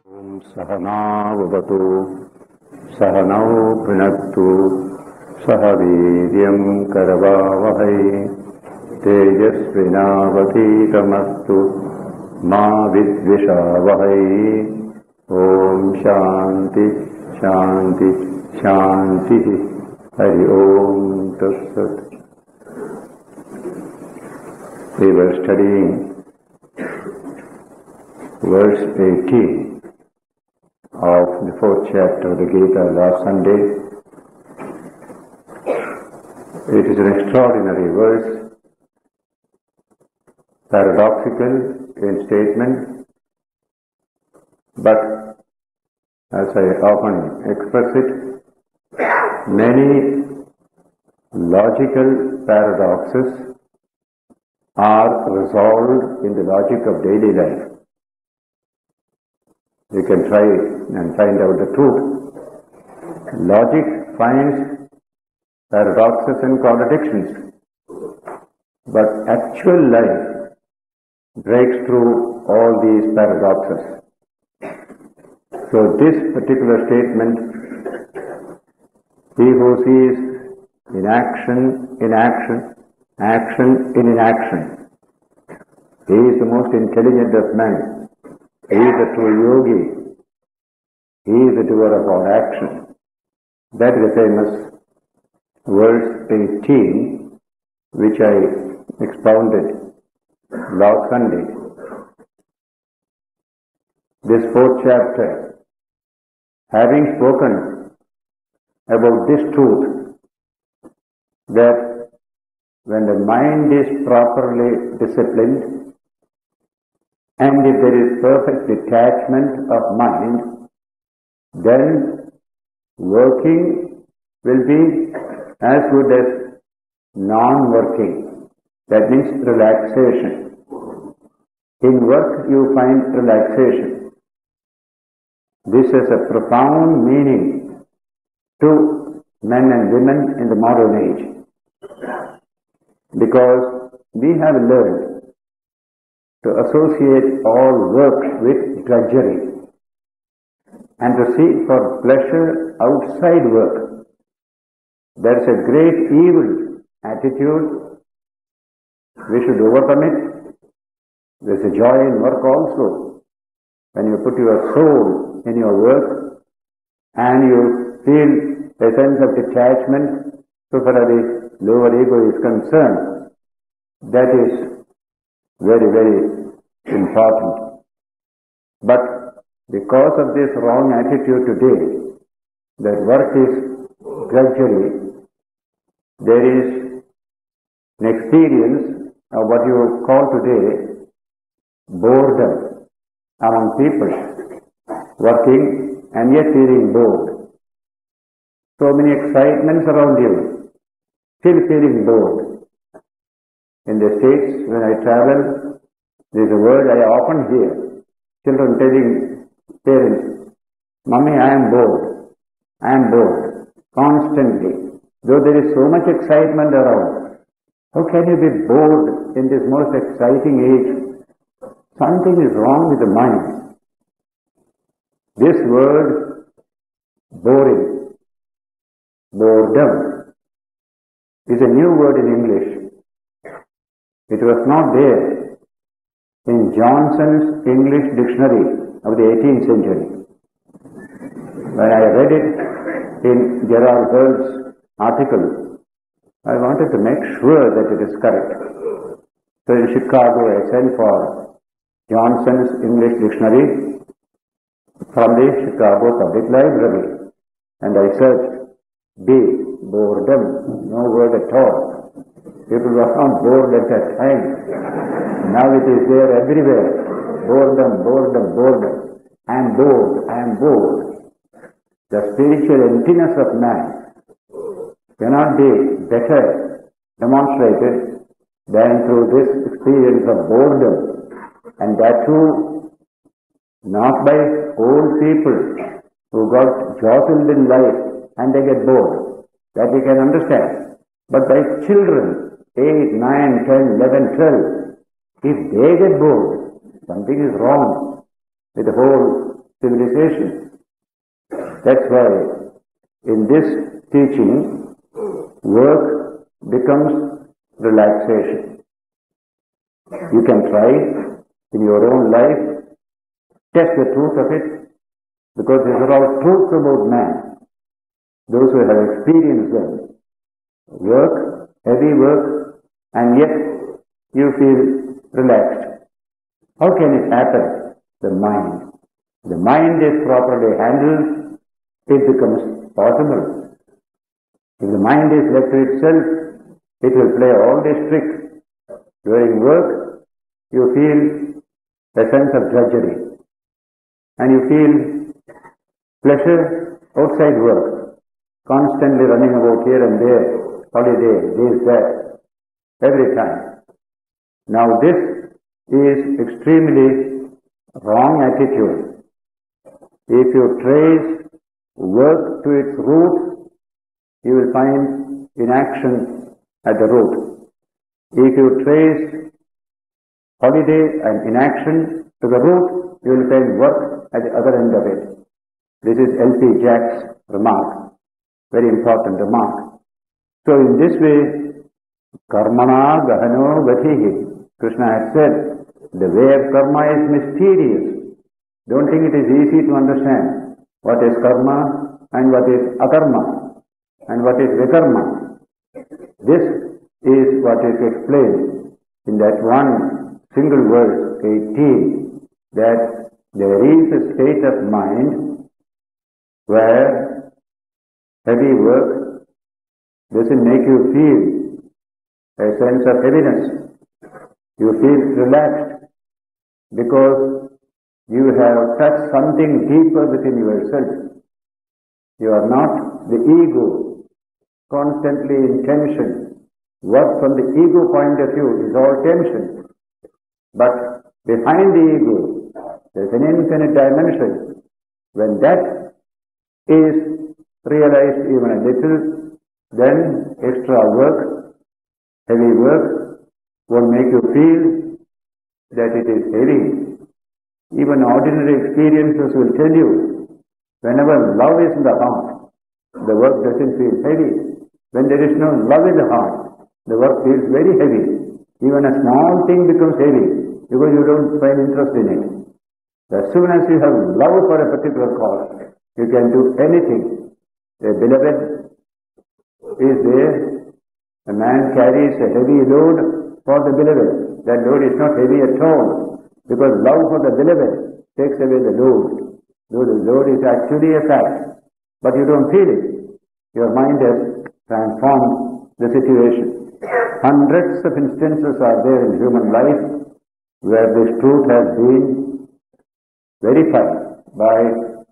ॐ सहनावतु सहनौ भुनक्तु सह वीर्यं करवावहै तेजस्विनावतीतमस्तु मा विद्विषावहै। ॐ शान्ति शान्ति शान्तिः। हरि ओम तत्सत्। We were studying verse 18 of the fourth chapter of the Gita last Sunday. It is an extraordinary verse, paradoxical in statement, but as I often express it, many logical paradoxes are resolved in the logic of daily life. We can try and find out the truth. Logic finds paradoxes and contradictions, but actual life breaks through all these paradoxes. So this particular statement, he who sees inaction in action, action in inaction, he is the most intelligent of men. He is the true yogi. He is the doer of all action. That is the famous verse 18, which I expounded last Sunday. This fourth chapter, having spoken about this truth, that when the mind is properly disciplined, and if there is perfect detachment of mind, then working will be as good as non-working. That means relaxation. In work you find relaxation. This has a profound meaning to men and women in the modern age, because we have learned to associate all work with drudgery and to seek for pleasure outside work. There is a great evil attitude. We should overcome it. There is a joy in work also. When you put your soul in your work and you feel a sense of detachment so far as the lower ego is concerned, that is very, very important. But because of this wrong attitude today, that work is drudgery, there is an experience of what you call today boredom among people, working and yet feeling bored. So many excitements around you, still feeling bored. In the States, when I travel, there is a word I often hear. Children telling parents, "Mummy, I am bored. I am bored." Constantly. Though there is so much excitement around, how can you be bored in this most exciting age? Something is wrong with the mind. This word, boring, boredom, is a new word in English. It was not there in Johnson's English Dictionary of the 18th century. When I read it in Gerard Hurd's article, I wanted to make sure that it is correct. So in Chicago, I sent for Johnson's English Dictionary from the Chicago Public Library, and I searched boredom, no word at all. People were not bored at that time. Now it is there everywhere. Boredom, boredom, boredom. I am bored, I am bored. The spiritual emptiness of man cannot be better demonstrated than through this experience of boredom. And that too, not by old people who got jostled in life and they get bored. That we can understand. But by children, 8, 9, 10, 11, 12, if they get bored, something is wrong with the whole civilization. That's why in this teaching, work becomes relaxation. You can try in your own life, test the truth of it, because these are all truths about man. Those who have experienced them. Work, heavy work, and yet you feel relaxed. How can it happen? The mind. The mind is properly handled, it becomes possible. If the mind is left to itself, it will play all these tricks. During work, you feel a sense of drudgery, and you feel pleasure outside work, constantly running about here and there, holiday, this, that, every time. Now this is extremely wrong attitude. If you trace work to its roots, you will find inaction at the root. If you trace holiday and inaction to the root, you will find work at the other end of it. This is L.P. Jack's remark, very important remark. So in this way, karmana gahano gatihi, Krishna has said, the way of karma is mysterious. Don't think it is easy to understand what is karma and what is akarma and what is vikarma. This is what is explained in that one single verse 18, that there is a state of mind where heavy work doesn't make you feel a sense of heaviness. You feel relaxed because you have touched something deeper within yourself. You are not the ego, constantly in tension. Work from the ego point of view is all tension. But behind the ego, there is an infinite dimension. When that is realized even a little, then extra work, heavy work, will make you feel that it is heavy. Even ordinary experiences will tell you, whenever love is in the heart, the work doesn't feel heavy. When there is no love in the heart, the work feels very heavy. Even a small thing becomes heavy because you don't find interest in it. As soon as you have love for a particular cause, you can do anything. A beloved is there. A man carries a heavy load for the beloved. That load is not heavy at all, because love for the beloved takes away the load. Though the load is actually a fact, but you don't feel it. Your mind has transformed the situation. Hundreds of instances are there in human life where this truth has been verified by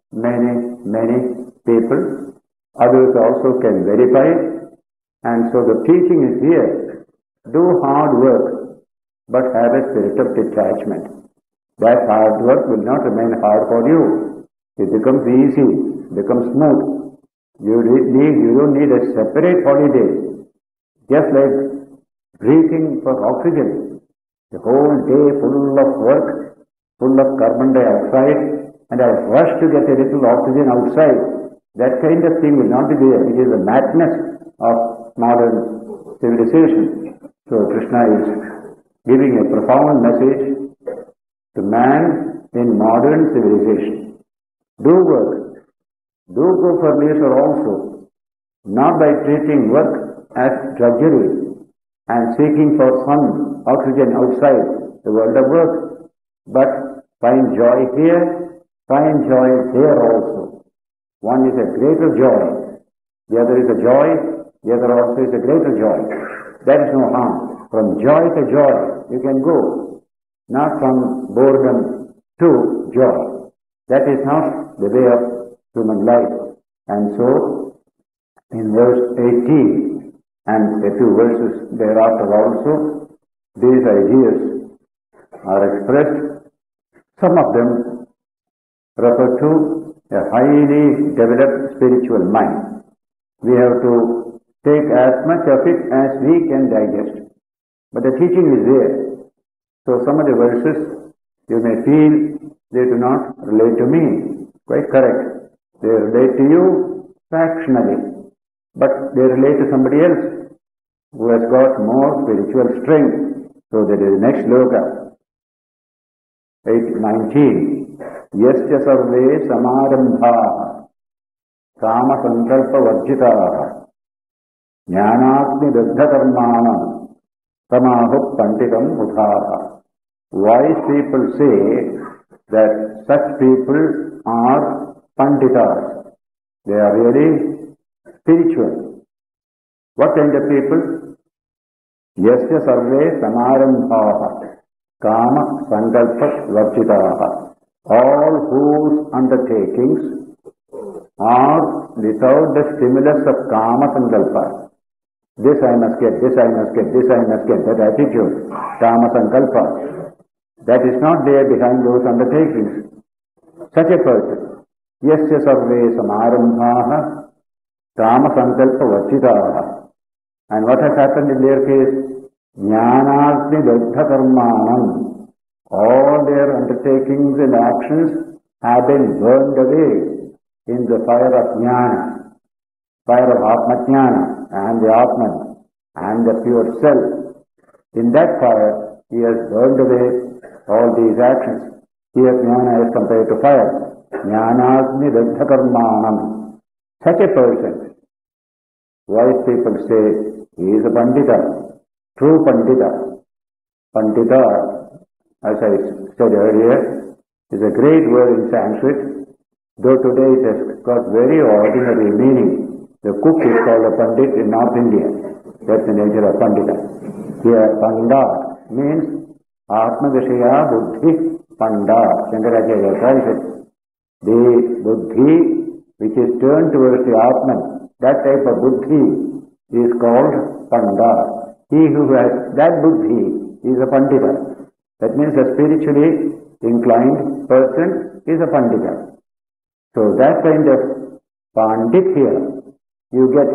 many people. Others also can verify it. And so the teaching is here. Do hard work, but have a spirit of detachment. That hard work will not remain hard for you. It becomes easy, becomes smooth. You don't need a separate holiday. Just like breathing for oxygen. The whole day full of work, full of carbon dioxide, and I rush to get a little oxygen outside. That kind of thing will not be there. It is the madness of modern civilization. So Krishna is giving a profound message to man in modern civilization. Do work. Do go for leisure also. Not by treating work as drudgery and seeking for sun, oxygen outside the world of work, but find joy here, find joy there also. One is a greater joy, the other is a joy, the other also is a greater joy. That is no harm. From joy to joy you can go, not from boredom to joy. That is not the way of human life. And so, in verse 18 and a few verses thereafter also, these ideas are expressed. Some of them refer to a highly developed spiritual mind. We have to take as much of it as we can digest. But the teaching is there. So some of the verses you may feel they do not relate to me. Quite correct. They relate to you fractionally, but they relate to somebody else who has got more spiritual strength. So that is next sloka, 19. Yasya sarve samarambhaah kama sankalpa varjitaah jnanagni daddha karmanam tamahu panditam mudhaah. Wise people say that such people are panditas. They are really spiritual. What kind of people? Yasya sarve samarambhaah kama sankalpa varjitaah. All whose undertakings are without the stimulus of kama sankalpa. This I must get, this I must get, this I must get, that attitude, kama sankalpa. That is not there behind those undertakings. Such a person, yasya sarve samarambhaah kama sankalpa varjitaah. And what has happened in their case? Jnanagni daddha karmanam. All their undertakings and actions have been burned away in the fire of jnana, fire of atma-jnana, and the atman, and the pure self. In that fire, he has burned away all these actions. Here jnana is compared to fire. Jnanagni daddha karmanam. Such a person, wise people say, he is a pandita, true pandita. Pandita, as I said earlier, is a great word in Sanskrit, though today it has got very ordinary meaning. The cook is called a pandit in North India. That's the nature of pandita. Here, panda means atma vishaya buddhi panda. Shankaracharya calls it. The buddhi which is turned towards the atman, that type of buddhi is called panda. He who has that buddhi is a pandita. That means a spiritually inclined person is a pandita. So that kind of pandit here you get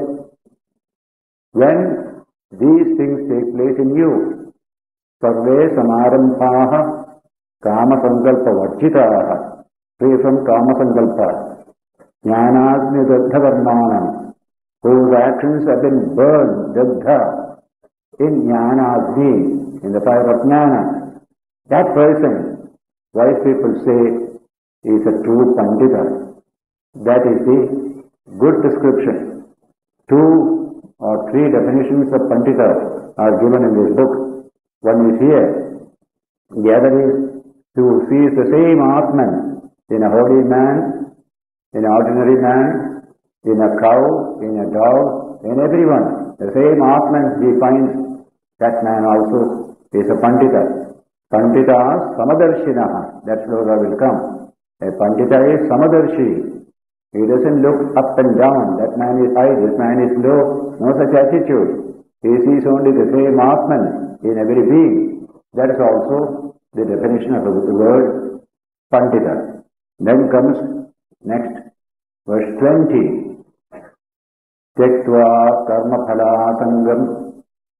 when these things take place in you. Sarve samarambhaah kama sankalpa varjitaah. Free from kama sankalpa. Jnanagni daddha karmanam. Whose actions have been burned, daddha, in jnanagni, in the fire of jnana. That person, wise people say, is a true pandita. That is the good description. 2 or 3 definitions of pandita are given in this book. One is here. The other is who sees the same Atman in a holy man, in an ordinary man, in a cow, in a dog, in everyone. The same Atman he finds, that man also is a pandita. Pandita samadarshinaha. That sloka will come. A pandita is samadarshi. He doesn't look up and down. That man is high, this man is low. No such attitude. He sees only the same Atman in every being. That is also the definition of the word pandita. Then comes next, verse 20. Tyaktva karma phala sangam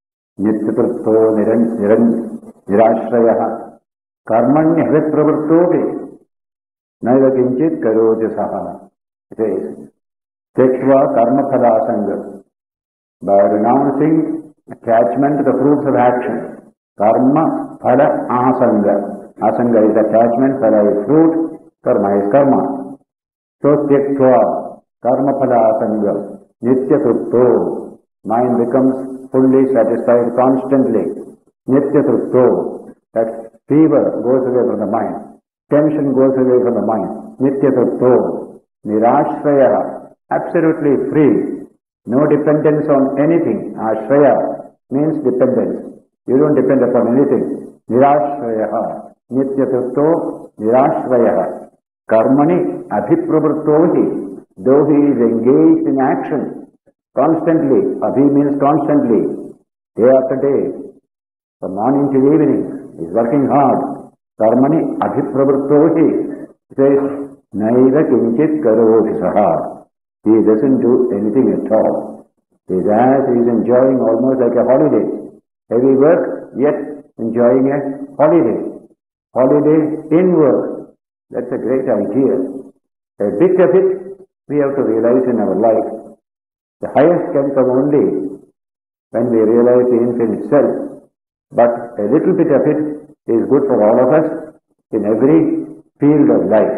nityapratto nirashrayah karmanya hripravrittopi naiva kinchit karoti saha. It says, Tyaktva karma phala sangam. By renouncing attachment to the fruits of action. Karma phala asanga. Asanga is attachment, phala is fruit, karma is karma. So Tyaktva karma phala asanga nitya trupto. Mind becomes fully satisfied constantly. Nitya trupto. That fever goes away from the mind. Tension goes away from the mind. Nitya trupto. Nirashraya. Absolutely free. No dependence on anything. Ashraya means dependence. You don't depend upon anything. Nirashraya. Nitya trupto. Nirashraya. Karmani abhipravrittohi. Though he is engaged in action constantly, abhi means constantly, day after day, from morning till evening, he is working hard. Karmani abhipravrittohi. It says, naiva kinchit karoti saha. He doesn't do anything at all. He is enjoying almost like a holiday. Heavy work, yet enjoying a holiday. Holiday in work. That's a great idea. A bit of it we have to realize in our life. The highest can come only when we realize the infinite self. But a little bit of it is good for all of us in every field of life.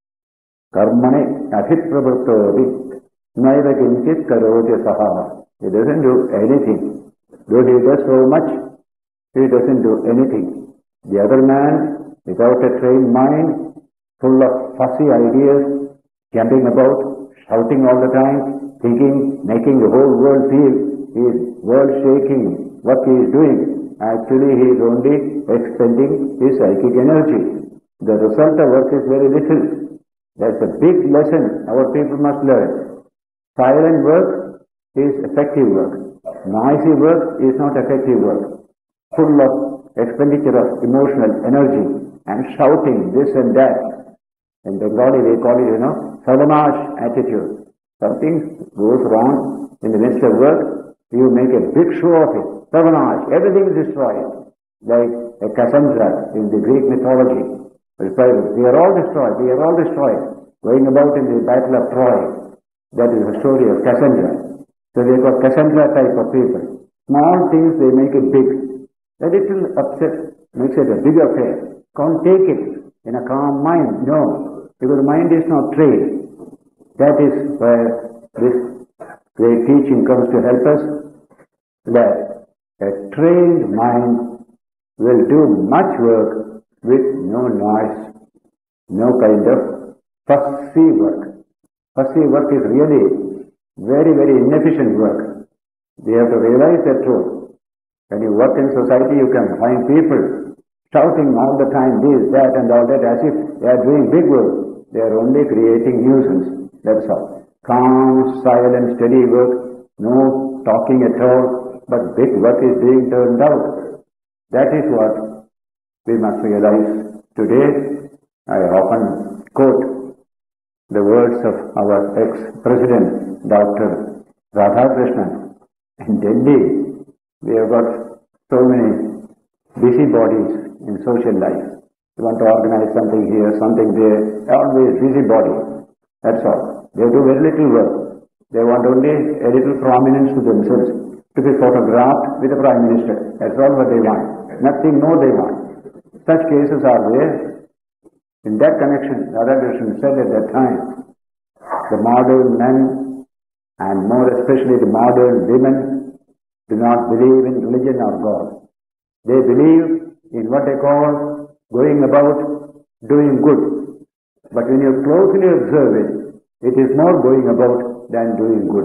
Karmane adhipravrittovi naiva kinchit karoti saha. He doesn't do anything. Though he does so much, he doesn't do anything. The other man, without a trained mind, full of fussy ideas, jumping about, shouting all the time, thinking, making the whole world feel he is world shaking what he is doing. Actually, he is only expending his psychic energy. The result of work is very little. That's a big lesson our people must learn. Silent work is effective work. Noisy work is not effective work. Full of expenditure of emotional energy and shouting this and that. In Bengali they call it, Sadamash attitude. Something goes wrong in the midst of work, you make a big show of it. Sadamash, everything is destroyed. Like a Cassandra in the Greek mythology. We are all destroyed. Going about in the battle of Troy. That is the story of Cassandra. So they got Cassandra type of people. Small things they make it big. A little upset makes it a big affair. Can't take it in a calm mind. No, because the mind is not trained. That is where this great teaching comes to help us. That a trained mind will do much work with no noise, no kind of fussy work. Fussy work is really very, very inefficient work. We have to realize that truth. When you work in society, you can find people shouting all the time this, that and all that as if they are doing big work. They are only creating nuisance. That's all. Calm, silent, steady work, no talking at all, but big work is being turned out. That is what we must realize today. I often quote the words of our ex-president, Dr. Radhakrishnan. In Delhi, we have got so many busybodies in social life. You want to organize something here, something there, always busybody. That's all. They do very little work. They want only a little prominence to themselves, to be photographed with the Prime Minister. That's all what they want. Nothing more they want. Such cases are there. In that connection, Radhakrishnan said at that time, the modern men, and more especially the modern women, do not believe in religion or God. They believe in what they call going about doing good. But when you closely observe it, it is more going about than doing good.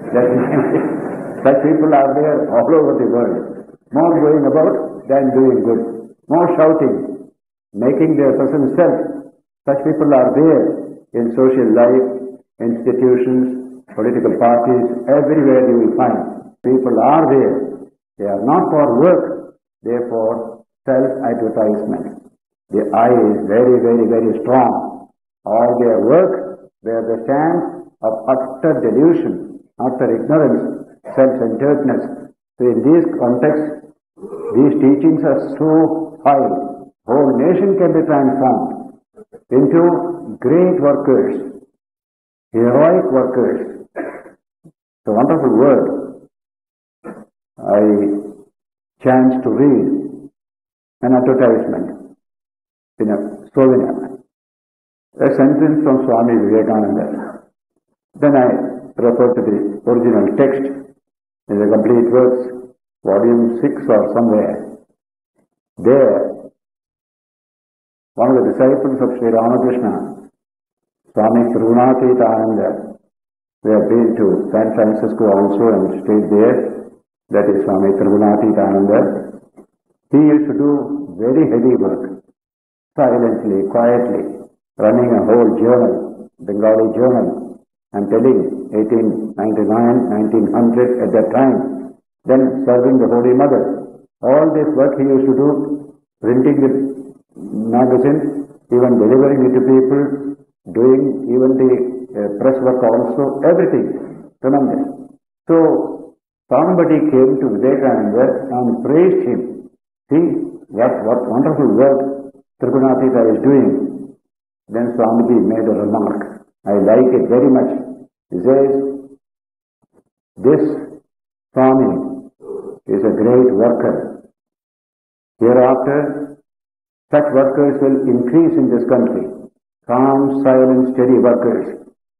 Such people are there all over the world. More going about than doing good. More shouting, making their presence felt. Such people are there in social life, institutions, political parties, everywhere you will find. People are there. They are not for work, they are for self-advertisement. The I is very, very, very strong. All their work, where they stand of utter delusion, utter ignorance, self-centeredness. So in this context, these teachings are so high. Whole nation can be transformed into great workers, heroic workers. It's a wonderful word. I chanced to read an advertisement in a souvenir, a sentence from Swami Vivekananda. Then I referred to the original text in the complete works, volume 6 or somewhere. There, one of the disciples of Sri Ramakrishna, Swami Tribhunathithananda, we have been to San Francisco also and stayed there. That is Swami Tribhunathithananda. He used to do very heavy work, silently, quietly, running a whole journal, Bengali journal. I'm telling, 1899, 1900 at that time. Then serving the Holy Mother. All this work he used to do, printing the magazine, even delivering it to people, doing even the press work also, everything. Tremendous. So, somebody came to Vivekananda and praised him. See, what wonderful work Tribhunathita is doing. Then Swamiji made a remark. I like it very much. He says, this Swami is a great worker. Hereafter, such workers will increase in this country. Calm, silent, steady workers.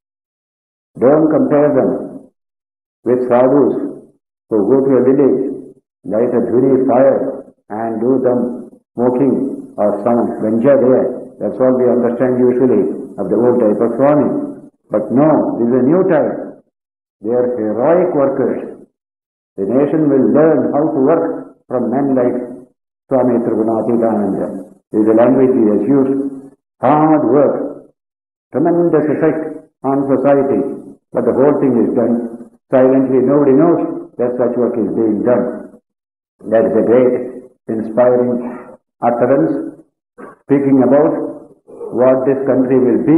Don't compare them with sadhus who go to a village, light a dhuni fire and do some smoking or some venture there. That's all we understand usually of the old type of Swami. But no, this is a new type. They are heroic workers. The nation will learn how to work from men like Swami Trigunathikananda. This is the language he has used. Hard work, tremendous effect on society, but the whole thing is done silently. Nobody knows that such work is being done. That is a great inspiring utterance, speaking about what this country will be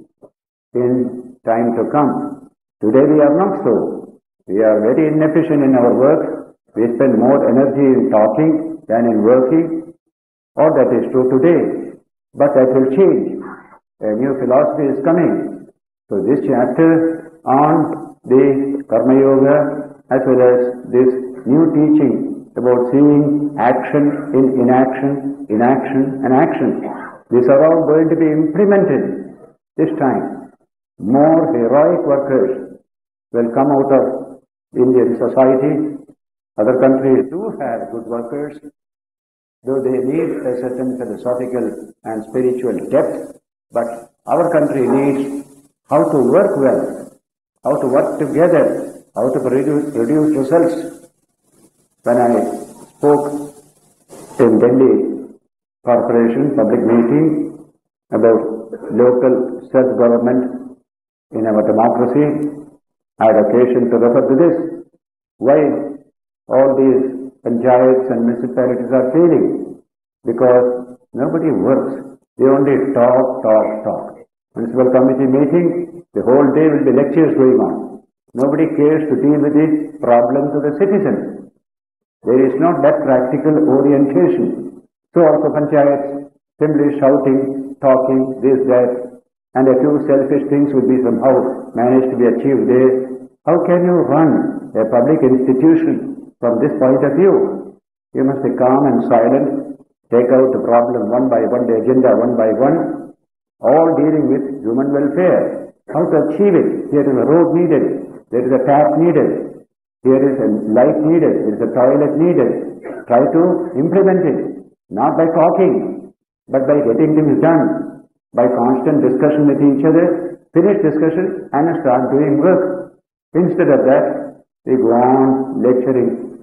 in time to come. Today we are not so. We are very inefficient in our work. We spend more energy in talking than in working. All that is true today. But that will change. A new philosophy is coming. So this chapter on the Karma Yoga as well as this new teaching about seeing action in inaction, inaction and action. These are all going to be implemented this time. More heroic workers will come out of Indian society. Other countries do have good workers, though they need a certain philosophical and spiritual depth, but our country needs how to work well, how to work together, how to produce results. When I spoke in Delhi Corporation public meeting about local self-government in our democracy, I had occasion to refer to this. Why all these panchayats and municipalities are failing? Because nobody works. They only talk. Municipal committee meeting, the whole day will be lectures going on. Nobody cares to deal with the problems of the citizens. There is not that practical orientation. So also panchayats, simply shouting, talking, this, that, and a few selfish things will be somehow managed to be achieved there. How can you run a public institution from this point of view? You must be calm and silent, take out the problem one by one, the agenda one by one, all dealing with human welfare. How to achieve it? Here is a road needed, there is a tap needed, here is a light needed, there is a toilet needed. Try to implement it, not by talking, but by getting things done, by constant discussion with each other, finish discussion and start doing work. Instead of that, we go on lecturing.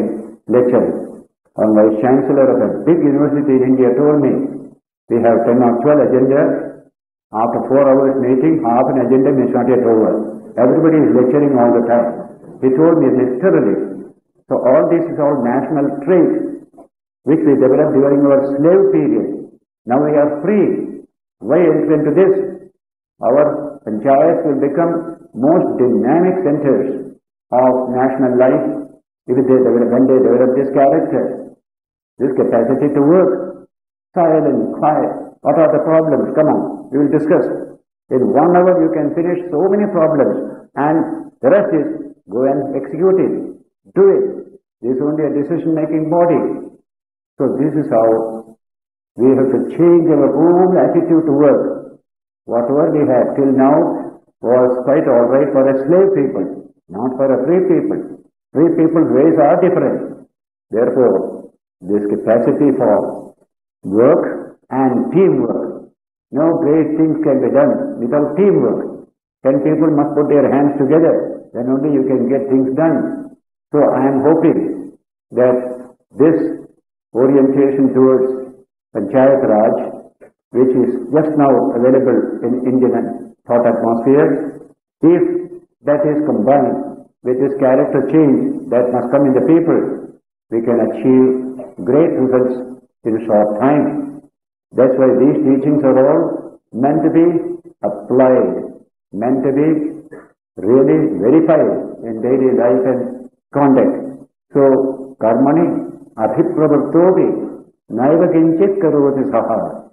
One Vice Chancellor of a big university in India told me, we have 10 or 12 agendas. After 4 hours meeting, half an agenda is not yet over. Everybody is lecturing all the time. He told me literally. So all this is all national trait, which we developed during our slave period. Now we are free. Why enter into this? Our panchayats will become most dynamic centers of national life when they develop this character, this capacity to work. Silent, quiet. What are the problems? Come on, we will discuss. In 1 hour you can finish so many problems, and the rest is go and execute it. Do it. This is only a decision-making body. So this is how we have to change our whole attitude to work. Whatever we had till now was quite all right for a slave people, not for a free people. Free people's ways are different. Therefore, this capacity for work and teamwork. No great things can be done without teamwork. 10 people must put their hands together, then only you can get things done. So I am hoping that this orientation towards Panchayat Raj, which is just now available in Indian thought atmosphere, if that is combined with this character change that must come in the people, we can achieve great results in a short time. That's why these teachings are all meant to be applied, meant to be really verified in daily life and conduct. So, karmani adhipravartovi naiva kinchit karoti saha.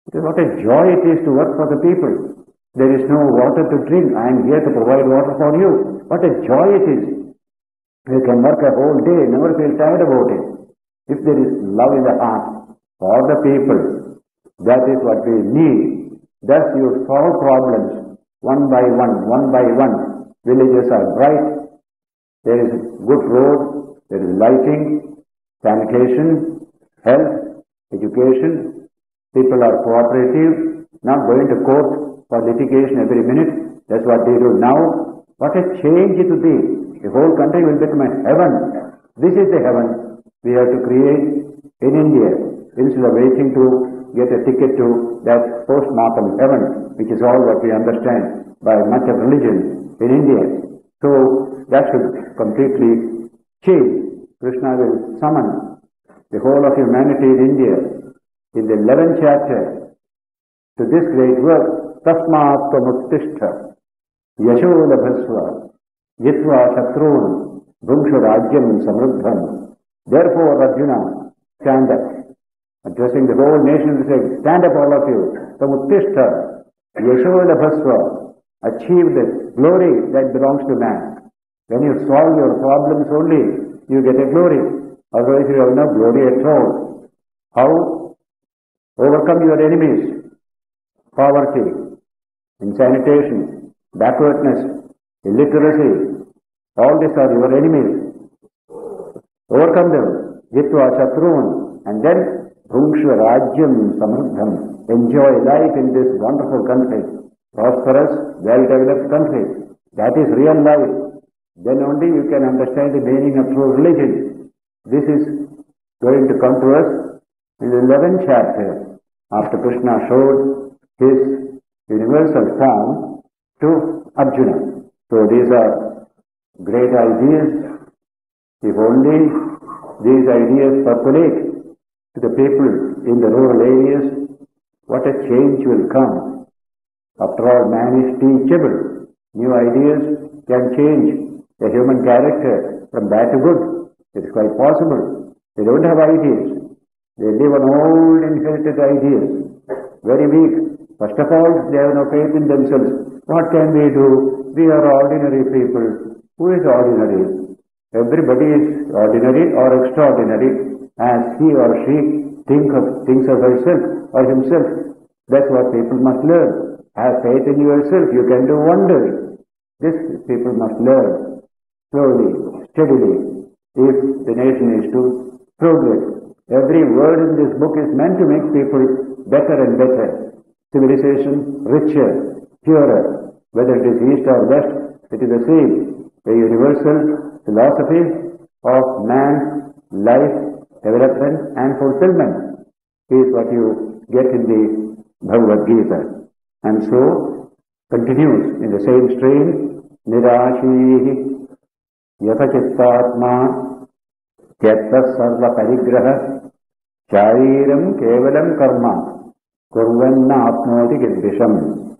What a joy it is to work for the people. There is no water to drink. I am here to provide water for you. What a joy it is. You can work a whole day, never feel tired about it. If there is love in the heart for the people, that is what we need. Thus you solve problems one by one, one by one. Villages are bright. There is a good road. There is lighting, sanitation, health, education. People are cooperative, not going to court for litigation every minute. That's what they do now. What a change it will be. The whole country will become a heaven. This is the heaven we have to create in India, instead of waiting to get a ticket to that post-mortem heaven, which is all what we understand by much of religion in India. So that should completely change. Krishna will summon the whole of humanity in India in the 11th chapter to this great work, Tasmat Tvamuttishta Yasho Labhasva Jitva Shatrun Bhumshu Rajyam Samruddham. Therefore, Arjuna, stand up. Addressing the whole nation, he said, stand up all of you. Tvamuttishta Yasho Labhasva. Achieve the glory that belongs to man. When you solve your problems only, you get a glory. Otherwise, you have no glory at all. How? Overcome your enemies. Poverty, insanitation, backwardness, illiteracy. All these are your enemies. Overcome them. Jitva Shatrun. And then, Bhumshva Rajyam Samruddham. Enjoy life in this wonderful country. Prosperous, well-developed country. That is real life. Then only you can understand the meaning of true religion. This is going to come to us in the 11th chapter, after Krishna showed his universal form to Arjuna. So these are great ideas. If only these ideas percolate to the people in the rural areas, what a change will come. After all, man is teachable. New ideas can change the human character from bad to good. It is quite possible. They don't have ideas. They live on old inherited ideas. Very weak. First of all, they have no faith in themselves. What can we do? We are ordinary people. Who is ordinary? Everybody is ordinary or extraordinary as he or she thinks of herself or himself. That's what people must learn. Have faith in yourself. You can do wonders. This people must learn slowly, steadily, if the nation is to progress. Every word in this book is meant to make people better and better. Civilization richer, purer. Whether it is east or west, it is the same. A universal philosophy of man's life, development and fulfillment is what you get in the Bhagavad Gita. And so, continues in the same strain, Nirashihi Yathachittatma Tyatta Sarva Parigraha Chariram Kevalam Karma Kurvanna Apnoti Giddisham.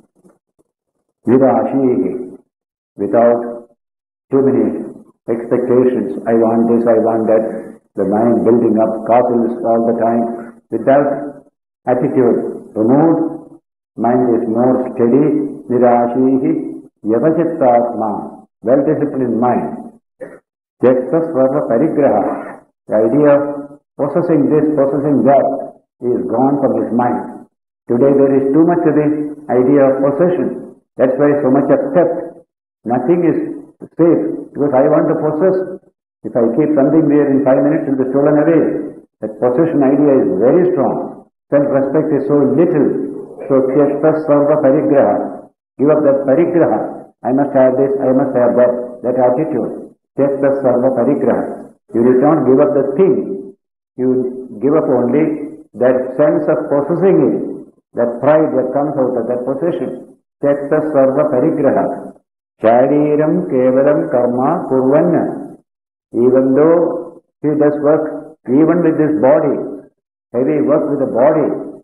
Nirashihi, without too many expectations, I want this, I want that, the mind building up castles all the time, without attitude removed. Mind is more steady. Nirashihi Yavachittatma. Well-disciplined mind. Jekta Swarva Parigraha. The idea of possessing this, possessing that is gone from his mind. Today there is too much of the idea of possession. That's why so much of theft. Nothing is safe because I want to possess. If I keep something there in 5 minutes it will be stolen away. That possession idea is very strong. Self-respect is so little. So, Tyashta Sarva Parigraha. Give up that Parigraha. I must have this, I must have that attitude. Tyashta Sarva Parigraha. You will not give up the thing. You give up only that sense of possessing it, that pride that comes out of that possession. Tyashta Sarva Parigraha. Chariram Kevalam Karma Kurvanna. Even though he does work, even with his body, heavy work with the body,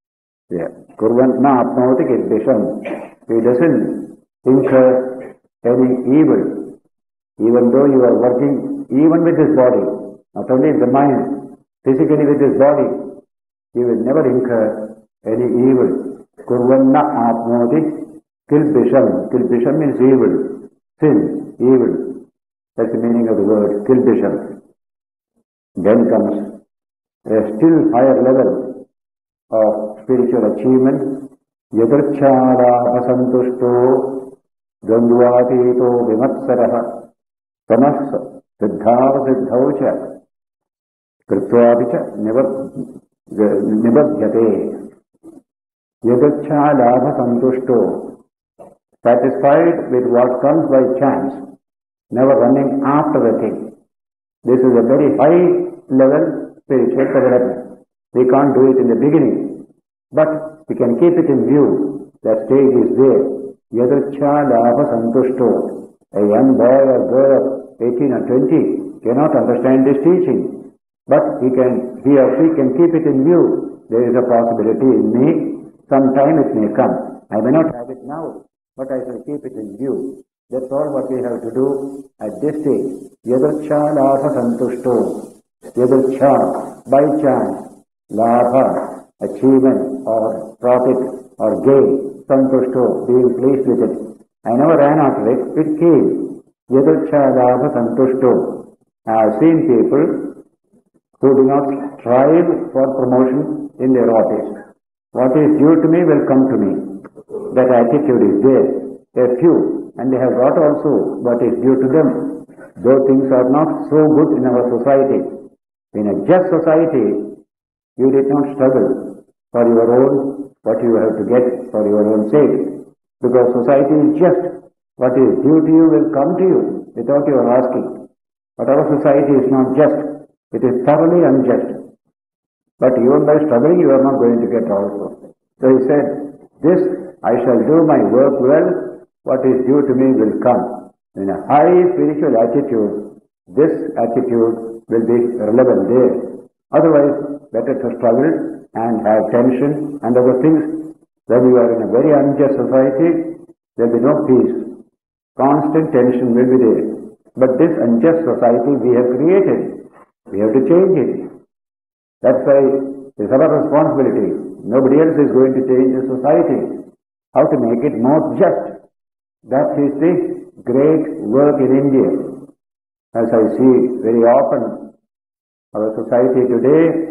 Kurvanna apnoti kiddisham. He doesn't incur any evil. Even though you are working even with his body, not only the mind, physically with his body, he will never incur any evil. Kurvanna apnoti kilbisham. Kilbisham means evil, sin, evil. That's the meaning of the word kilbisham. Then comes a still higher level of spiritual achievement. Yadrchālābha santushto dvandvātīto vimatsaraha tamas siddhāva siddhaucha kritvāpicha nibadhyate. Yadrchālābha santushto, satisfied with what comes by chance, never running after the thing. This is a very high level spiritual development. We can't do it in the beginning, but we can keep it in view. That stage is there. Yadrcha labha santushto. A young boy or girl of 18 or 20 cannot understand this teaching, but he or she can keep it in view. There is a possibility in me. Sometime it may come. I may not have it now, but I shall keep it in view. That's all what we have to do at this stage. Yadrcha labha santushto. Yadrcha, by chance, labha, achievement or profit or gain, santushto, being pleased with it. I never ran after it, it came. Yadrcha labha santushto. I have seen people who do not strive for promotion in their office. What is due to me will come to me. That attitude is there. A few, and they have got also what is due to them. Though things are not so good in our society. In a just society, you did not struggle for your own, what you have to get for your own sake. Because society is just. What is due to you will come to you without your asking. But our society is not just. It is thoroughly unjust. But even by struggling, you are not going to get also. So he said, this I shall do my work well. What is due to me will come. In a high spiritual attitude, this attitude will be relevant there. Otherwise, better to struggle and have tension and other things. When you are in a very unjust society, there will be no peace. Constant tension will be there. But this unjust society we have created. We have to change it. That's why it's our responsibility. Nobody else is going to change the society. How to make it more just. That is the great work in India. As I see very often, our society today,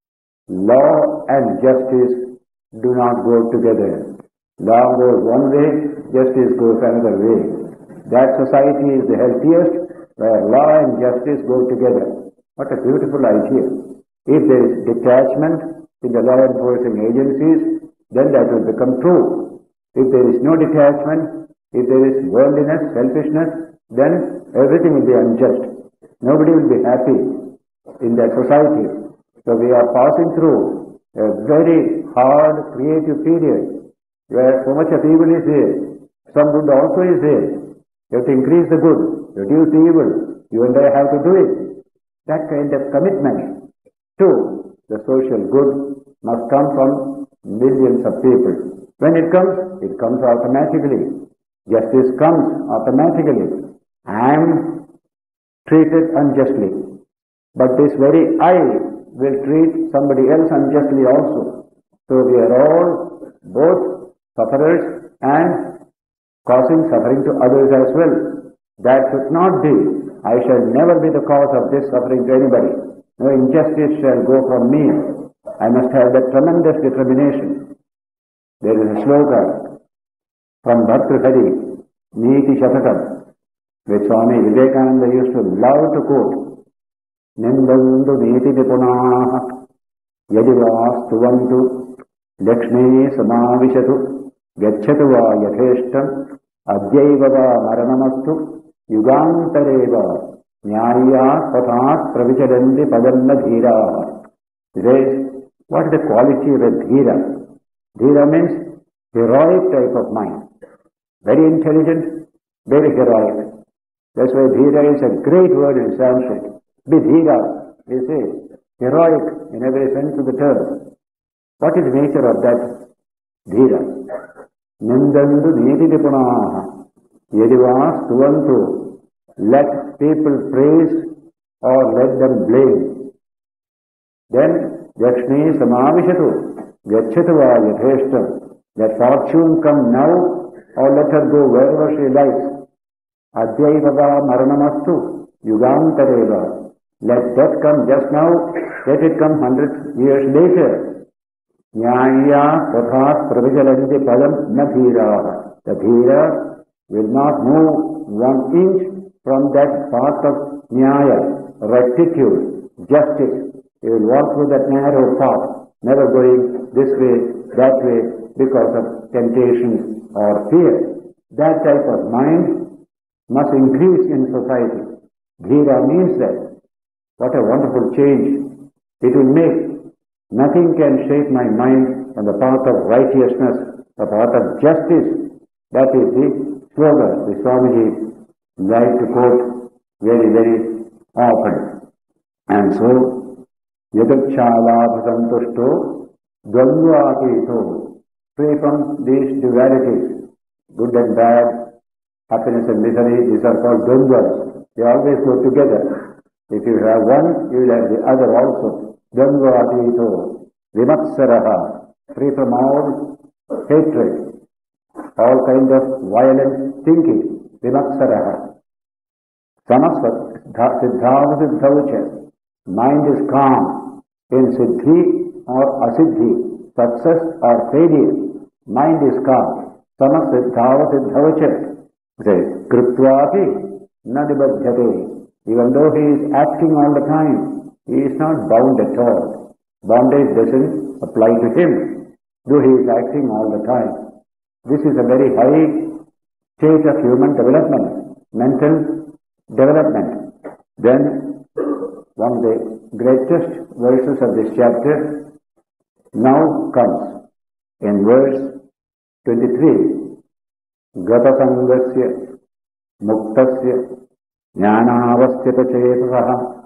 law and justice do not go together. Law goes one way, justice goes another way. That society is the healthiest, where law and justice go together. What a beautiful idea. If there is detachment in the law enforcing agencies, then that will become true. If there is no detachment, if there is worldliness, selfishness, then everything will be unjust. Nobody will be happy in that society. So we are passing through a very hard creative period where so much of evil is there. Some good also is there. You have to increase the good, reduce the evil. You and I have to do it. That kind of commitment to the social good must come from millions of people. When it comes automatically. Justice comes automatically. I am treated unjustly. But this very I will treat somebody else unjustly also. So we are all both sufferers and causing suffering to others as well. That should not be. I shall never be the cause of this suffering to anybody. No injustice shall go from me. I must have that tremendous determination. There is a sloka from Bhartrhari, Niti Shatatam, which Swami Vivekananda used to love to quote. Nindandu Niti Nipunaha Yadivastuvantu Lakshmi Samavishatu Gacchatu va Yatheshtam Adyayava Maranamastu Yugantareva Nyaya Pathat Pravichadanti Padanna Dhira. He says, what is the quality of a Dhira? Dhira means heroic type of mind. Very intelligent, very heroic. That's why Dhira is a great word in Sanskrit. Be Dhira, we say, heroic in every sense of the term. What is the nature of that Dhira? Nindandu Niti Nipunaha Yadiva Stuvantu. Let people praise or let them blame. Then Lakshmi Samavishatu. Gachyatva yatheshtam. Let fortune come now or let her go wherever she likes. Adyaivava maranamastu yugantareva. Let death come just now, let it come 100 years later. Nyaya tatha pravijalanti padam na dhira. The dhira will not move 1 inch from that path of nyaya, rectitude, justice. He will walk through that narrow path, never going this way, that way, because of temptations or fear. That type of mind must increase in society. Dhira means that. What a wonderful change it will make. Nothing can shake my mind on the path of righteousness, the path of justice. That is the slogan the Swamiji liked to quote very, very often. And so, yadakchala santushto dvandvaatito, free from these dualities, good and bad, happiness and misery, these are called dvandvas. They always go together. If you have one, you will have the other also. Dvandvaatito, vimatsaraha, free from all hatred, all kind of violent thinking, vimatsaraha. Samasvat, siddhava siddhaucha, mind is calm in siddhi or asiddhi, success or failure, mind is calm. Samasiddhava siddhaucha, krutvapi na nibadhyate. Even though he is acting all the time, he is not bound at all. Bondage doesn't apply to him, though he is acting all the time. This is a very high state of human development, mental development. Then, one of the greatest verses of this chapter now comes in verse 23. Gata sangasya muktasya jnanavasthita chetasaha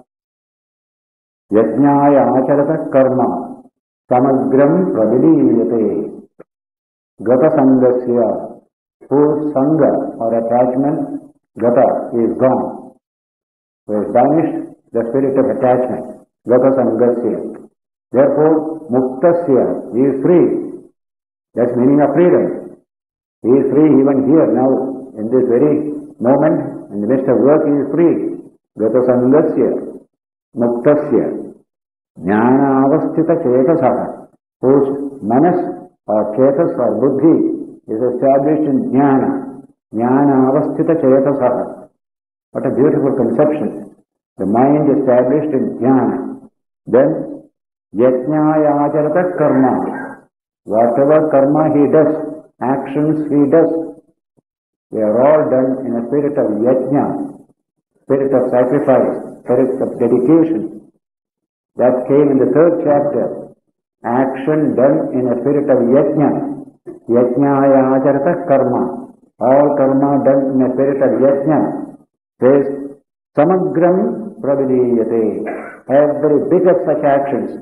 yajnaya acharata karma samagram praviliyate. Gata sangasya, whose sangha or attachment, gata, is gone, who has banished the spirit of attachment, gata sangasya. Therefore, muktasya, he is free. That's meaning of freedom. He is free even here now, in this very moment. In the midst of work, he is free. Gata sangasya, muktasya, jnana avasthita chetasaha, whose manas or chetas or buddhi is established in jnana. Jnana avasthita chetasaha. What a beautiful conception. The mind established in jnana. Then, yajnaya acharata karma. Whatever karma he does, actions he does, they are all done in a spirit of yajna, spirit of sacrifice, spirit of dedication. That came in the 3rd chapter. Action done in a spirit of yajna. Yajnaya acharata karma. All karma done in a spirit of yajna. Says, samagram praviliyate. Every bit of such actions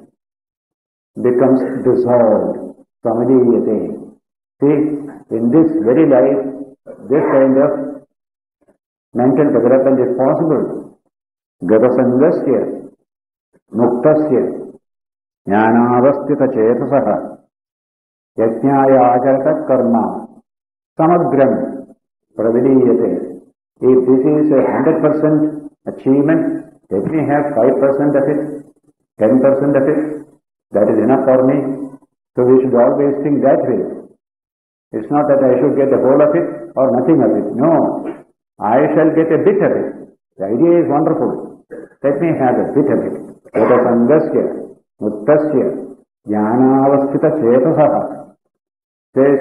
becomes dissolved. Praviliyate. See, in this very life, this kind of mental development is possible. Gata sangasya, muktasya, jnanavasthita chetasaha, yajnaya acharata karma, samagram praviliyate. If this is a 100% achievement, let me have 5% of it, 10% of it. That is enough for me. So we should always think that way. It's not that I should get the whole of it or nothing of it. No, I shall get a bit of it. The idea is wonderful. Let me have a bit of it. Gata sangasya, muktasya, jnanavasthita chetasaha. Says,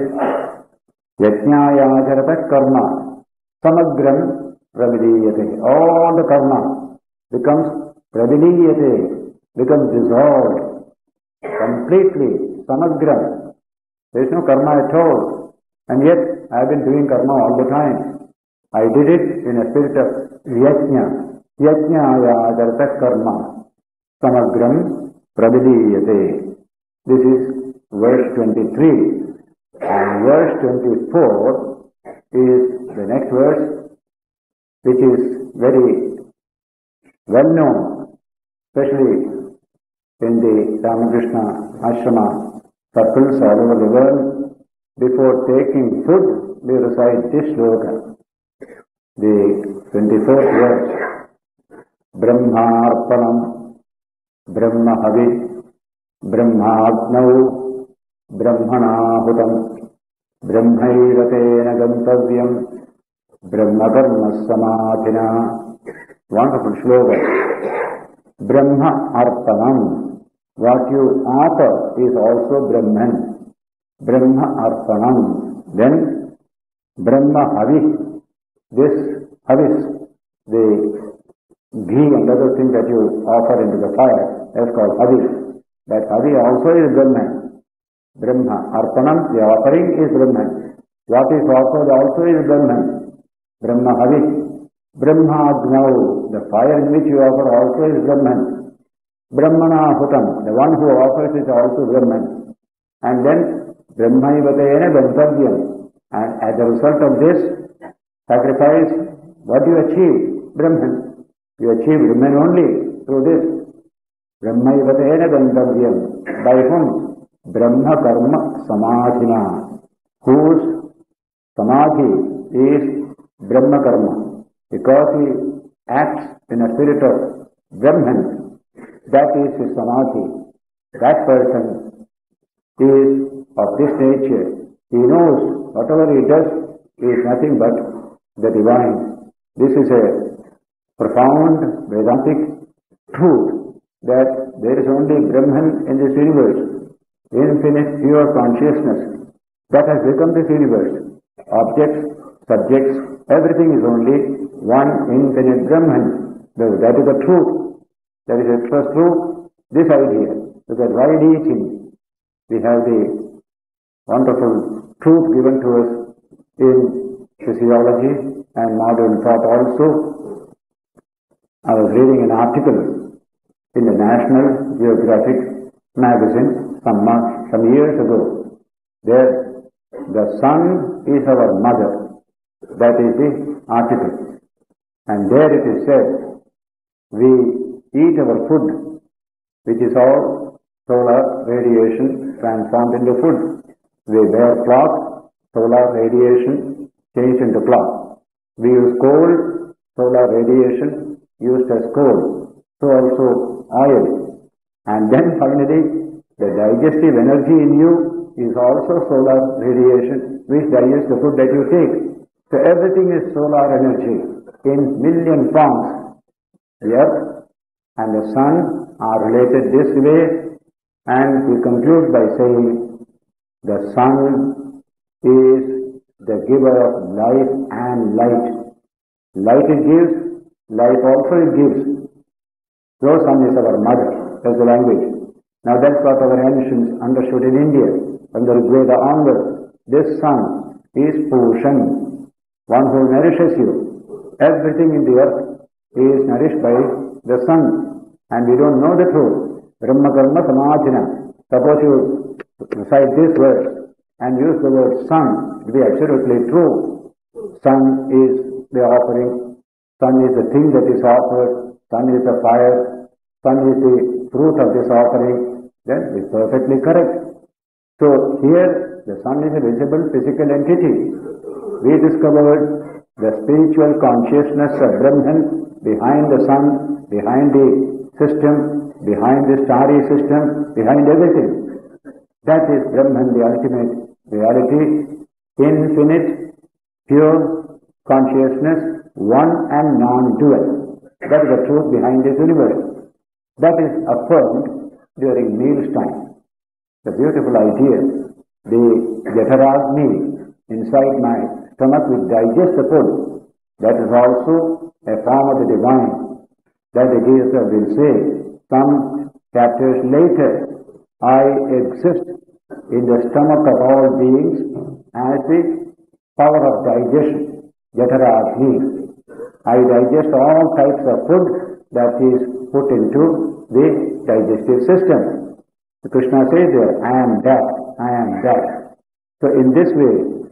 yajnaya acharata karma, samagram praviliyate. All the karma becomes praviliyate, becomes dissolved completely, samagram. There is no karma at all. And yet, I have been doing karma all the time. I did it in a spirit of yajna. Yajnaya acharata karma, samagram praviliyate. This is verse 23. And verse 24 is the next verse, which is very well known, especially in the Ramakrishna Ashrama Couples all over the world, before taking food, they recite this shloka, the 24th verse. Brahmarpanam, Brahmahavi, Brahmagnau, Brahmanahutam, Brahmairatena Gantavyam, Brahmakarma Samadhina. Wonderful shloka. Brahma Arpanam. What you offer is also Brahman. Brahma Arpanam. Then Brahma Havi. This Havis, the ghee and other things that you offer into the fire, that's called Havi. That Havi also is Brahman. Brahma Arpanam, the offering is Brahman. What is offered also is Brahman. Brahma Havi. Brahma Agnav, the fire in which you offer also is Brahman. Brahmana Hutam, the one who offers is also Brahman. And then Brahmaivatena Gantavyam. And as a result of this sacrifice, what do you achieve? Brahman. You achieve Brahman only through this. Brahmaivatena Gantavyam. By whom? Brahma Karma Samadhina. Whose Samadhi is Brahma Karma. Because he acts in a spirit of Brahman. That is his samadhi. That person is of this nature. He knows whatever he does is nothing but the divine. This is a profound Vedantic truth that there is only Brahman in this universe. Infinite pure consciousness. That has become this universe. Objects, subjects, everything is only one infinite Brahman. That is the truth. That is expressed through this idea. Because while eating, we have the wonderful truth given to us in physiology and modern thought also. I was reading an article in the National Geographic magazine some years ago. There, the sun is our mother. That is the article. And there it is said, we eat our food, which is all solar radiation transformed into food. We wear cloth, solar radiation changed into cloth. We use coal, solar radiation used as coal. So also oil. And then finally, the digestive energy in you is also solar radiation, which digests the food that you take. So everything is solar energy in million forms. The earth and the sun are related this way, and we conclude by saying the sun is the giver of life and light. Light it gives, life also it gives. So sun is our mother, that's the language. Now that's what our ancients understood in India. From the Rigveda onward, this sun is Pushan, one who nourishes you. Everything in the earth is nourished by the sun, and we don't know the truth. Brahma Karma Samadhina. Suppose you recite this verse and use the word sun, it will be absolutely true. Sun is the offering, sun is the thing that is offered, sun is the fire, sun is the fruit of this offering, then it's perfectly correct. So here the sun is a visible physical entity. We discovered the spiritual consciousness of Brahman behind the sun, behind the system, behind the starry system, behind everything. That is Brahman, the ultimate reality, infinite, pure consciousness, one and non-dual. That is the truth behind this universe. That is affirmed during meals time. The beautiful idea, the Jataragni inside my stomach will digest the food. That is also a form of the divine. That the Jesus will say some chapters later, I exist in the stomach of all beings as the power of digestion, Jataragni. I digest all types of food that is put into the digestive system. Krishna says there, I am that, I am that. So in this way,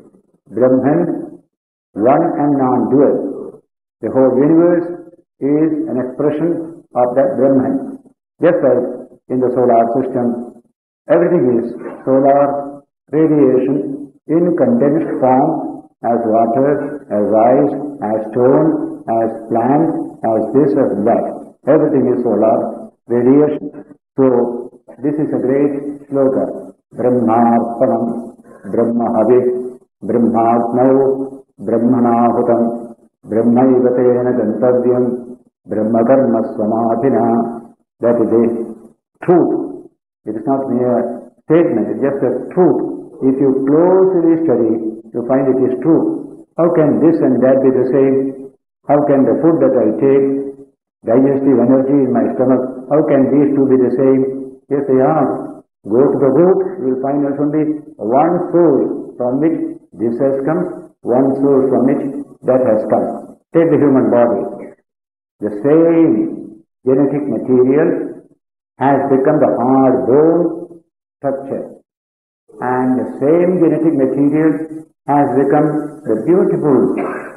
Brahman, one and non-dual. The whole universe is an expression of that Brahman. Just as in the solar system, Everything is solar radiation in condensed form as water, as ice, as stone, as plant, as this, as that. Everything is solar radiation. So, this is a great sloka. Brahmarpanam, Brahmahavi, Brahmatmau, Brahmanahutam, Brahmaivatena Gantavyam, Brahmakarma Swamadhina. That is a truth. It is not mere statement, it is just a truth. If you closely study, you find it is true. How can this and that be the same? How can the food that I take, digestive energy in my stomach, how can these two be the same? Yes, they are. Go to the root, you will find there's only one source from which this has come, one source from which that has come. Take the human body. The same genetic material has become the hard bone structure. And the same genetic material has become the beautiful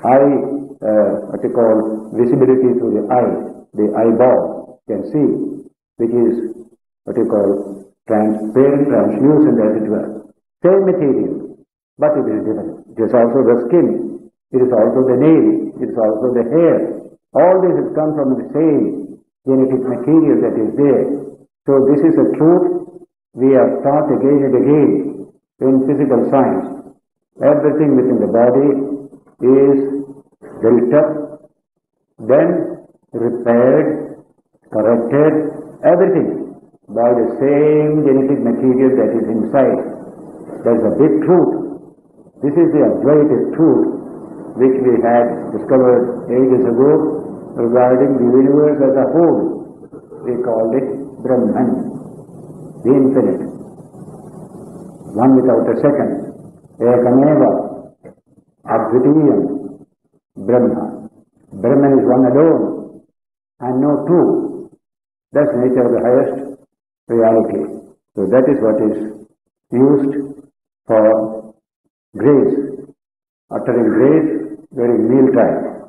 visibility through the eye, the eyeball can see, which is transparent, translucent as it were. Same material, but it is different. It is also the skin, it is also the nail, it is also the hair. All this has come from the same genetic material that is there. So this is a truth we are taught again and again in physical science. Everything within the body is built up, then repaired, corrected, everything by the same genetic material that is inside. That is a big truth. This is the Advaita truth which we had discovered ages ago regarding the universe as a whole. We called it Brahman, the infinite, one without a second. Ekameva, Advitiyam, Brahma. Brahman is one alone and no two. That's the nature of the highest reality. So that is what is used for grace, uttering grace during mealtime.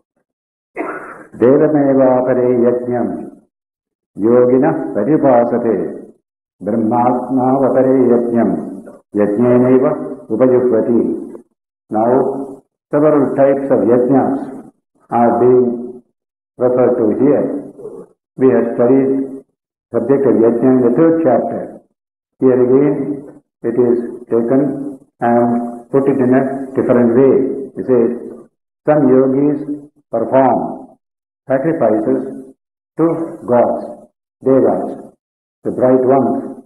Devameva pare yajnam yogina paripasate brahmatma vapare yajnam yajneneva upayuhvati. Now, several types of yajnas are being referred to here. We have studied subject of yajna in the 3rd chapter. Here again, it is taken and put it in a different way. It says, some yogis perform sacrifices to gods, devas, the bright ones.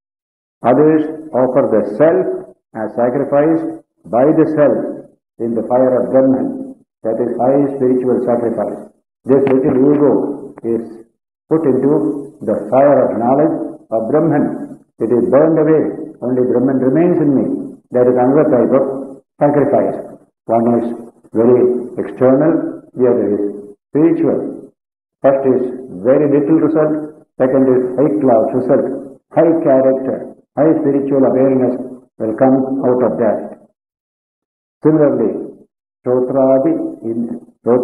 Others offer the self as sacrifice by the self in the fire of Brahman. That is high spiritual sacrifice. This little ego is put into the fire of knowledge of Brahman. It is burned away. Only Brahman remains in me. That is another type of sacrifice. One is very external, the other is spiritual. First is very little result, second is high class result, high character, high spiritual awareness will come out of that. Similarly, Shrotradi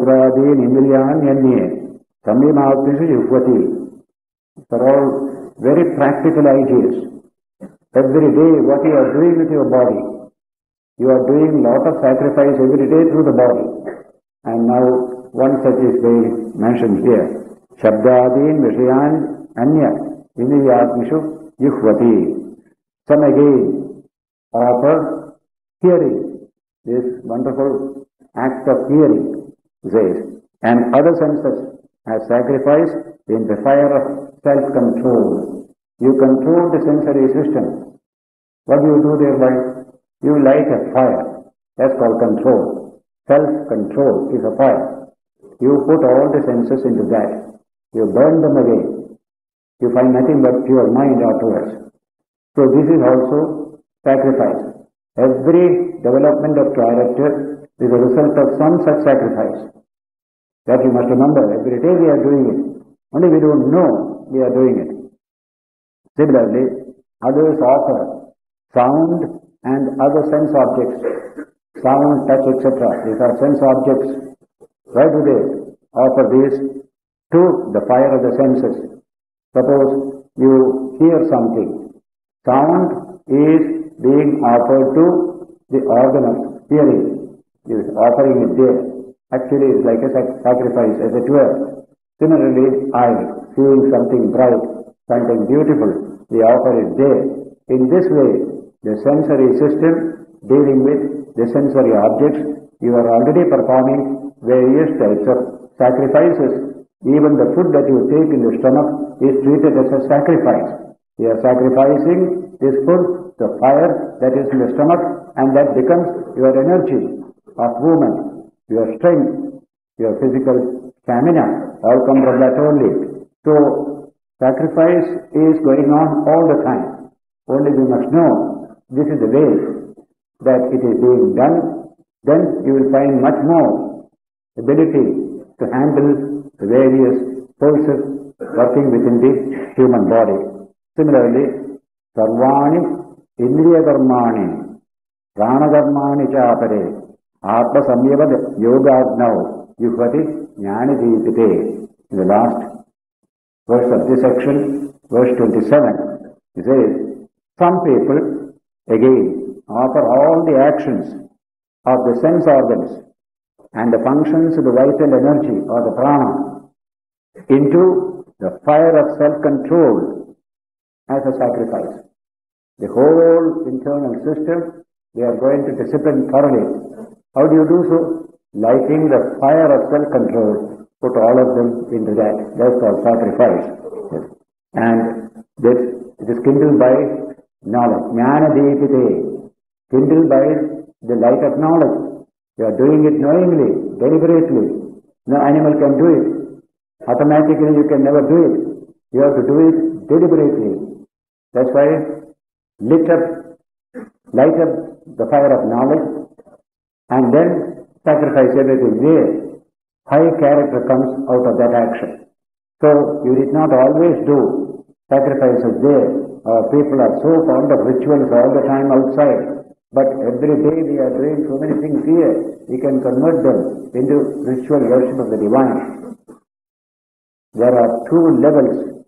Indriyan Yanye Samyamatmishu Yukvati. For all very practical ideas. Every day what you are doing with your body, you are doing lot of sacrifice every day through the body. And now one such is being mentioned here. Shabdadin Vishayan Anya Indriyatmishu Yukvati. Some again offer hearing, this wonderful act of hearing, says, and other senses as sacrifice in the fire of self-control. You control the sensory system. What do you do thereby? You light a fire. That's called control. Self-control is a fire. You put all the senses into that. You burn them away. You find nothing but pure mind afterwards. So this is also sacrifice. Every development of character is a result of some such sacrifice. That you must remember. Every day we are doing it. Only we don't know we are doing it. Similarly, others offer sound and other sense objects. Sound, touch, etc. These are sense objects. Why do they offer these? To the fire of the senses. Suppose you hear something Sound is being offered to the organ of hearing. He is offering it there. Actually, it's like a sacrifice, as it were. Similarly, eye, seeing something bright, something beautiful, they offer it there. In this way, the sensory system dealing with the sensory objects, you are already performing various types of sacrifices. Even the food that you take in the stomach is treated as a sacrifice. You are sacrificing this food, the fire that is in the stomach, and that becomes your energy of movement, your strength, your physical stamina, all come from that only. So, sacrifice is going on all the time. Only we must know this is the way that it is being done. Then you will find much more ability to handle the various forces working within the human body. Similarly, sarvani indriya karmani prana karmani chapare atma samyavad yogadnau yuhvati jnana deepite. In the last verse of this section, verse 27, he says, some people again offer all the actions of the sense organs and the functions of the vital energy or the prana into the fire of self-control as a sacrifice. The whole internal system they are going to discipline thoroughly. How do you do so? Lighting the fire of self-control, put all of them into that. That's called sacrifice. And this it is kindled by knowledge. Jnana deepite, kindled by the light of knowledge. You are doing it knowingly, deliberately. No animal can do it. Automatically you can never do it. You have to do it deliberately. That's why light up the fire of knowledge and then sacrifice everything there. High character comes out of that action. So you did not always do sacrifices there. People are so fond of rituals all the time outside. But every day we are doing so many things here. We can convert them into ritual worship of the divine. There are two levels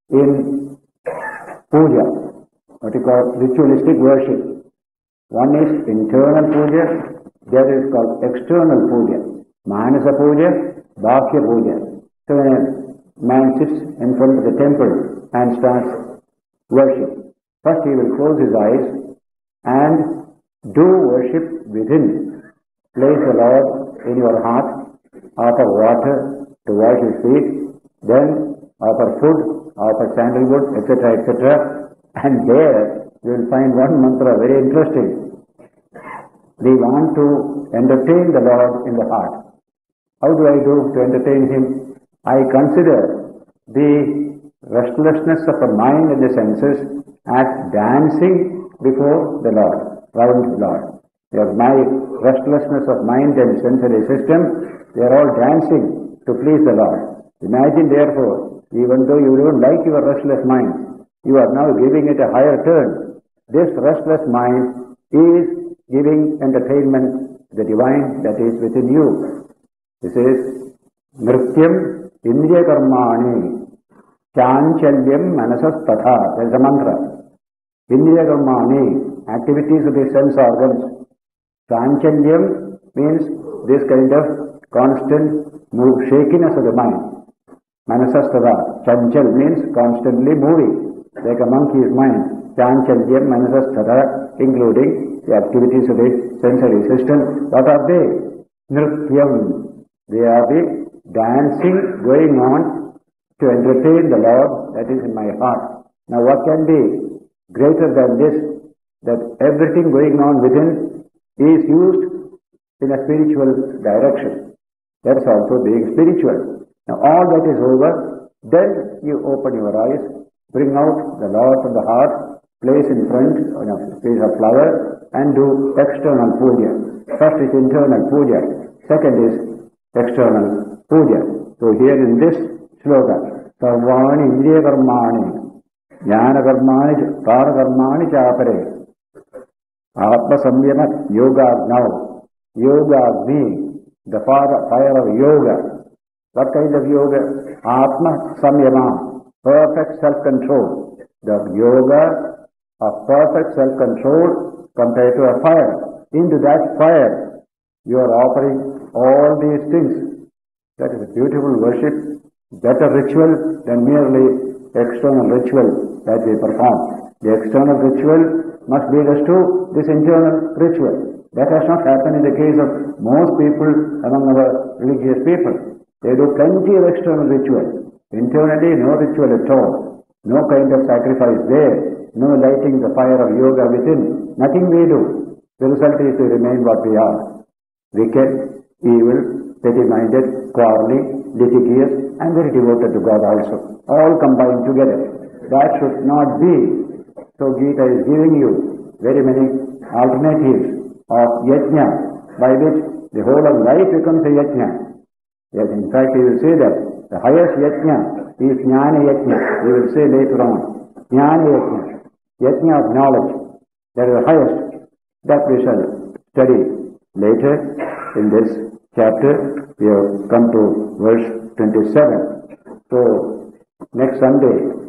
in puja, what you call ritualistic worship. One is internal puja, the other is called external puja. Manasa puja, Bhakya puja. So when a man sits in front of the temple and starts worship, first he will close his eyes and do worship within. Place the Lord in your heart, offer water to wash his feet, then offer food, offer sandalwood, etc., etc. And there you will find one mantra very interesting. We want to entertain the Lord in the heart. How do I do to entertain Him? I consider the restlessness of the mind and the senses as dancing before the Lord, round the Lord. My restlessness of mind and sensory system, they are all dancing to please the Lord. Imagine therefore, even though you don't like your restless mind, you are now giving it a higher turn. This restless mind is giving entertainment to the divine that is within you. This is Nrityam Indriya Karmani Chanchalyam Manasas Tatha. There is a mantra. Indriya Karmani, activities of the sense organs. Chanchalyam means this kind of constant shakiness of the mind. Manasas Tatha. Chanchal means constantly moving, like a monkey's mind. Chanchalyam Manasas Tatha, including the activities of the sensory system. What are they? Nrityam. They are the dancing going on to entertain the Lord that is in my heart. Now what can be greater than this? That everything going on within is used in a spiritual direction. That's also being spiritual. Now all that is over, then you open your eyes, bring out the Lord from the heart, place in front on a piece of flower and do external puja. First is internal puja. Second is external puja. So here in this sloka, Sarvani Indriya Karmani Jnana Karmani Prana Karmani Chapare Atma Samyamat Yogadnau. Yogadni, the fire of yoga. What kind of yoga? Atma Samyama, perfect self-control. The yoga of perfect self-control compared to a fire. Into that fire, you are offering all these things. That is a beautiful worship, better ritual than merely external ritual that we perform. The external ritual must lead us to this internal ritual. That has not happened in the case of most people among our religious people. They do plenty of external ritual. Internally, no ritual at all. No kind of sacrifice there. No lighting the fire of yoga within. Nothing we do. The result is to remain what we are. Wicked, evil, petty-minded, quarreling, litigious, and very devoted to God also. All combined together. That should not be. So Gita is giving you very many alternatives of yajna, by which the whole of life becomes a yajna. Yes, in fact, he will say that the highest yajna is jnana yajna. He will say later on, jnana yajna, yajna of knowledge. That is the highest. That we shall study later in this chapter. We have come to verse 27. So, next Sunday,